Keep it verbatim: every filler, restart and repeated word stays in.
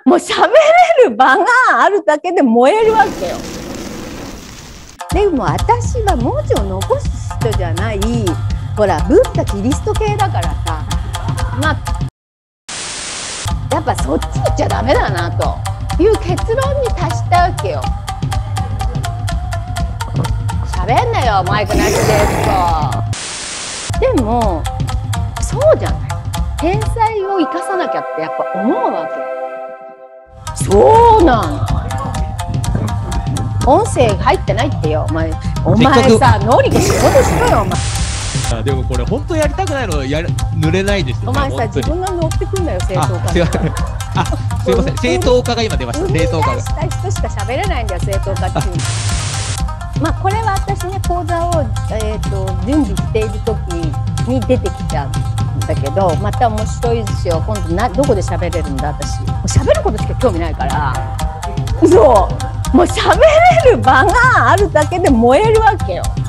もう喋れる場があるだけで燃えるわけよ。でも私は文字を残す人じゃない、ほらブッダキリスト系だからさ、まあやっぱそっち行っちゃダメだなという結論に達したわけよ。喋んなよマイクなしでと。でもそうじゃない、天才を生かさなきゃってやっぱ思うわけ。そうなの、音声入ってないってよ。お前お前さ、ノリで仕事しろよお前。 あ、でもこれ本当やりたくないのやる塗れないですよね。 お前さ、自分が乗ってくんだよ正当化に。 あ、すいません、正当化が今出ました。正当化が。 した人しか喋れないんだよ正当化っていう。まあこれは私ね、講座を、えー、と準備している時に出てきたんだけど、また面白いですよ。今度などこで喋れるんだ私。もう喋ることしか興味ないから。そう、もう喋れる場があるだけで燃えるわけよ。